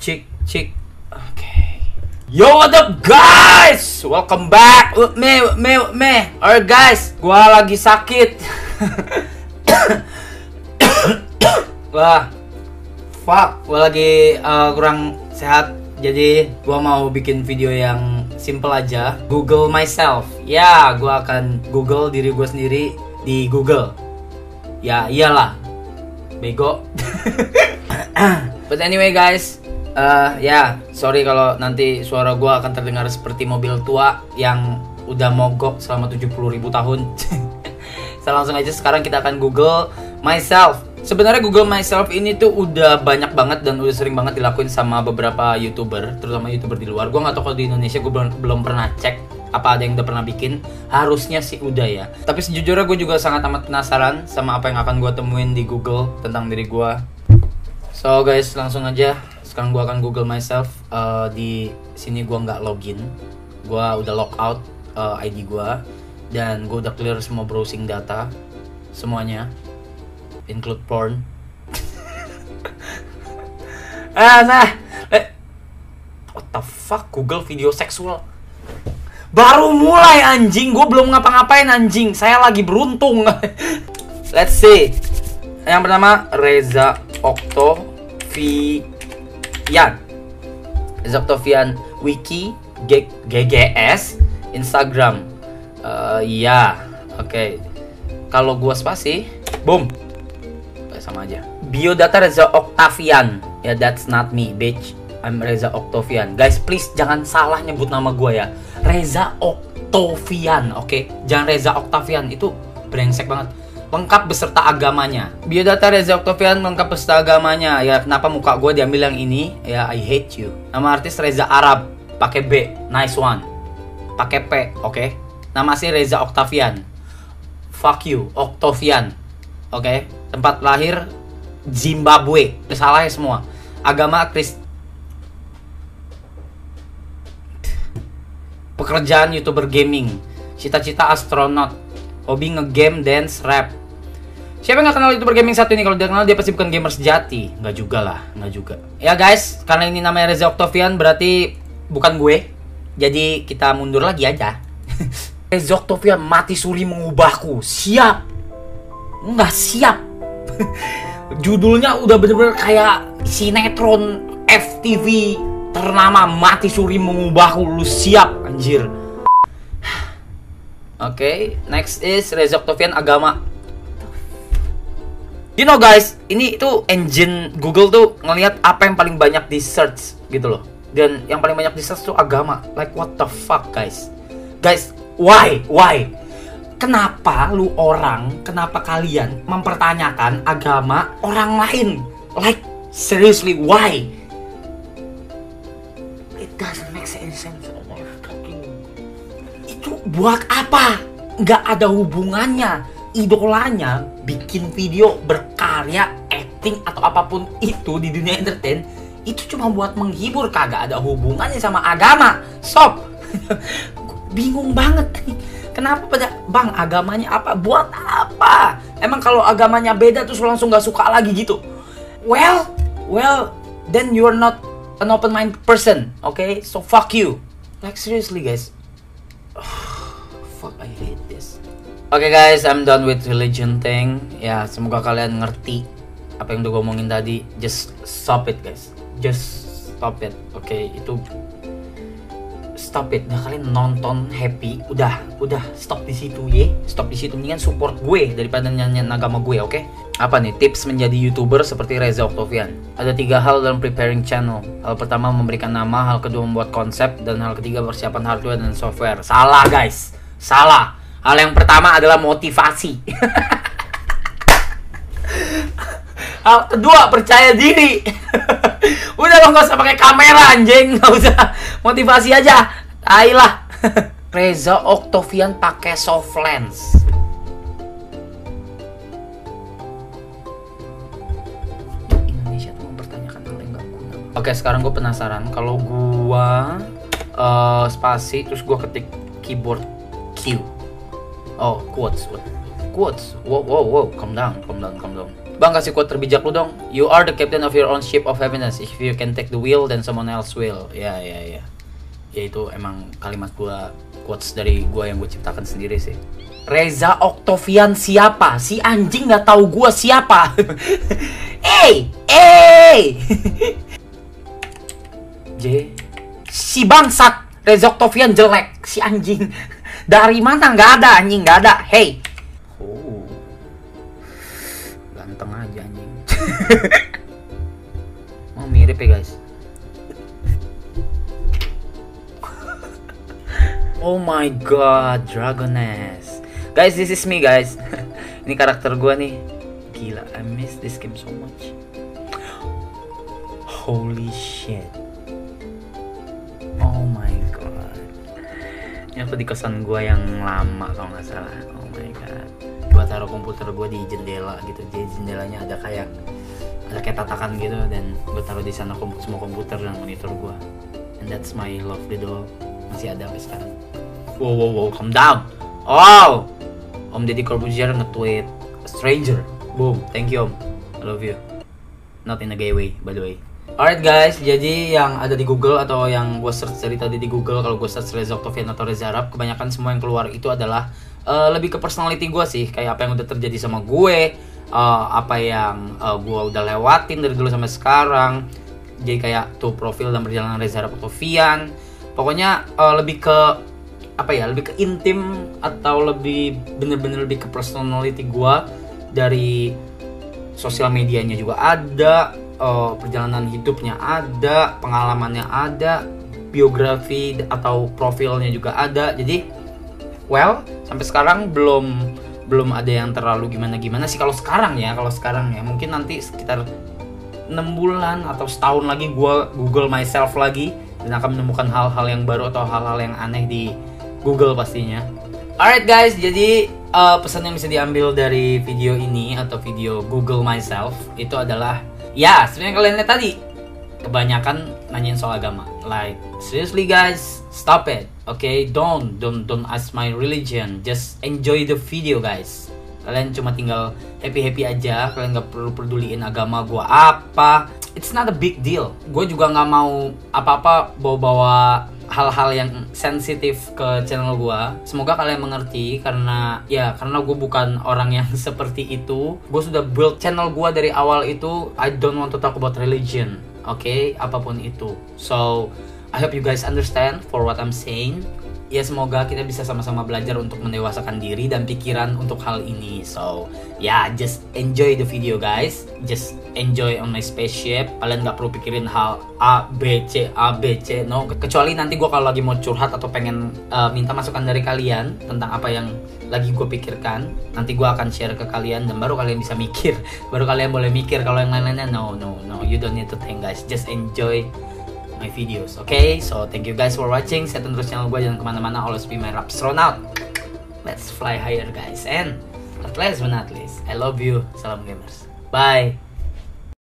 Cik. Oke. Yo, what up guys? Welcome back. Alright guys, gua lagi sakit. Wah, fuck, gua lagi kurang sehat. Jadi gua mau bikin video yang simple aja. Google myself. Ya, gua akan Google diri gua sendiri di Google. Ya iyalah, bego. But anyway guys, ya sorry kalau nanti suara gua akan terdengar seperti mobil tua yang udah mogok selama 70.000 tahun. Kita langsung aja, sekarang kita akan Google myself. Sebenarnya Google myself ini tuh udah banyak banget dan udah sering banget dilakuin sama beberapa YouTuber, terutama YouTuber di luar. Gua nggak tahu kalau di Indonesia, gue belum pernah cek apa ada yang udah pernah bikin. Harusnya sih udah ya. Tapi sejujurnya gue juga sangat amat penasaran sama apa yang akan gue temuin di Google tentang diri gue. So guys, langsung aja. Sekarang gue akan Google myself. Di sini gue nggak login. Gue udah log out ID gue, dan gue udah clear semua browsing data semuanya, include porn. What the fuck, Google video seksual. Baru mulai anjing, gue belum ngapa-ngapain anjing. Saya lagi beruntung. Let's see. Yang pertama, Reza Oktavian. Reza Oktavian, Wiki, GGS, Instagram. Ya, oke. Kalau gue spasi, boom, sama aja. Biodata Reza Oktavian. Ya, that's not me, bitch. I'm Reza Oktavian. Guys, please jangan salah nyebut nama gue ya. Reza Oktavian, oke? Jangan Reza Oktavian, itu brengsek banget. Lengkap beserta agamanya. Biodata Reza Oktavian lengkap beserta agamanya. Ya, kenapa muka gue diambil yang ini? Ya, I hate you. Nama artis Reza Arab, pakai B, nice one. Pakai P, oke? Nama asli Reza Oktavian. Fuck you, Oktavian. Oke? Tempat lahir Zimbabwe. Salahnya semua. Agama Kristen. Pekerjaan YouTuber gaming. Cita-cita astronot. Hobi ngegame, dance, rap. Siapa yang gak kenal YouTuber gaming satu ini? Kalau dia kenal, dia pasti bukan gamer sejati. Nggak juga lah, nggak juga. Ya guys, karena ini namanya Reza Oktavian, berarti bukan gue. Jadi kita mundur lagi aja. Reza Oktavian, mati suri mengubahku. Siap. Nggak siap. Judulnya udah bener-bener kayak sinetron FTV ternama, mati suri mengubahku. Lu siap anjir. Oke, next is Reza Oktavian, agama. You know guys, ini itu engine Google tuh ngelihat apa yang paling banyak di search gitu loh. Dan yang paling banyak di search tuh agama. Like what the fuck guys. Guys, why? Kenapa kenapa kalian mempertanyakan agama orang lain? Like seriously, why? It doesn't make sense. Itu buat apa? Nggak ada hubungannya. Idolanya bikin video, berkarya, acting atau apapun itu di dunia entertain, itu cuma buat menghibur, kagak ada hubungannya sama agama. Stop. Bingung banget. Kenapa pada bang agamanya apa? Buat apa? Emang kalau agamanya beda terus langsung gak suka lagi gitu? Well, then you're not an open-minded person, okay? So fuck you. Like seriously guys. Fuck, I hate this. Okay guys, I'm done with religion thing. Ya, semoga kalian ngerti apa yang udah gue omongin tadi. Just stop it guys. Just stop it. Okay, itu stop it. Nah, kalian nonton happy, udah stop di situ ya. Stop di situ, mendingan support gue daripada nyanyian agama gue, oke? Apa nih tips menjadi YouTuber seperti Reza Oktavian? Ada 3 hal dalam preparing channel. Hal pertama memberikan nama, hal kedua membuat konsep, dan hal ketiga persiapan hardware dan software. Salah guys, salah. Hal yang pertama adalah motivasi. Hal kedua percaya diri. Udah lo gak usah pakai kamera anjing, gak usah, motivasi aja. Ayolah. Reza Oktavian pakai soft lens. Indonesia tuh mempertanyakan hal yang gak guna. Oke, sekarang gue penasaran. Kalau gue spasi terus gue ketik keyboard Q. Oh, quotes. Wow, calm down. Bang, kasih quote terbijak lu dong. You are the captain of your own ship of happiness. If you can take the wheel, then someone else will. Ya. Ya itu emang kalimat gua, quotes dari gua yang gue ciptakan sendiri sih. Reza Octavian siapa? Si anjing nggak tahu gua siapa. Hey. J. Si bangsat. Reza Octavian jelek. Si anjing. Dari mana? Nggak ada anjing, nggak ada. Hey. Ganteng aja anjing. Mau mirip ya guys. Oh my god, Dragoness. Guys, this is me guys. Ini karakter gua nih. Gila, I miss this game so much. Holy shit. Oh my god. Ini aku di kosan gua yang lama kalau nggak salah. Oh my god. Gua taruh komputer gua di jendela gitu. Jadi jendelanya ada kayak tatakan gitu, dan gua taruh di sana semua komputer dan monitor gua. And that's my lovely doll. Masih ada sampai sekarang. Wow, calm down. Oh, Om Deddy Corbuzier nge-tweet stranger. Boom, thank you Om, I love you. Not in a gay way, by the way. Alright guys, jadi yang ada di Google atau yang gue search dari tadi di Google, kalau gue search Reza Octavian atau Reza Arab, kebanyakan semua yang keluar itu adalah lebih ke personality gue sih, kayak apa yang udah terjadi sama gue, apa yang gue udah lewatin dari dulu sampai sekarang. Jadi kayak tuh profil dan perjalanan Reza Arab Octavian. Pokoknya lebih ke apa ya, lebih ke intim atau lebih bener-bener lebih ke personality gue. Dari sosial medianya juga ada, perjalanan hidupnya ada, pengalamannya ada, biografi atau profilnya juga ada. Jadi well, sampai sekarang belum ada yang terlalu gimana sih kalau sekarang ya. Mungkin nanti sekitar 6 bulan atau setahun lagi gue Google myself lagi dan akan menemukan hal-hal yang baru atau hal-hal yang aneh di Google pastinya. Alright guys, jadi pesan yang bisa diambil dari video ini atau video Google myself itu adalah, ya sebenarnya kalian lihat tadi kebanyakan nanyain soal agama. Like seriously guys, stop it. Okay, don't ask my religion. Just enjoy the video guys. Kalian cuma tinggal happy aja. Kalian gak perlu peduliin agama gua apa. It's not a big deal. Gue juga nggak mau apa-apa bawa hal-hal yang sensitif ke channel gua. Semoga kalian mengerti karena gue bukan orang yang seperti itu. Gue sudah build channel gua dari awal itu. I don't want to talk about religion. Okay, apapun itu. So I hope you guys understand for what I'm saying. Ya semoga kita bisa sama-sama belajar untuk mendewasakan diri dan pikiran untuk hal ini. So just enjoy the video guys. Just enjoy on my spaceship. Kalian gak perlu pikirin hal A, B, C, no. Kecuali nanti gue kalau lagi mau curhat atau pengen minta masukan dari kalian tentang apa yang lagi gue pikirkan, nanti gue akan share ke kalian dan baru kalian bisa mikir. Baru kalian boleh mikir. Kalau yang lain-lainnya no, you don't need to think guys. Just enjoy my videos, okay? So thank you guys for watching. Set terus channel gue, jangan kemana-mana. Always be my astronaut. Let's fly higher guys. And last but not least, I love you. Salam gamers. Bye.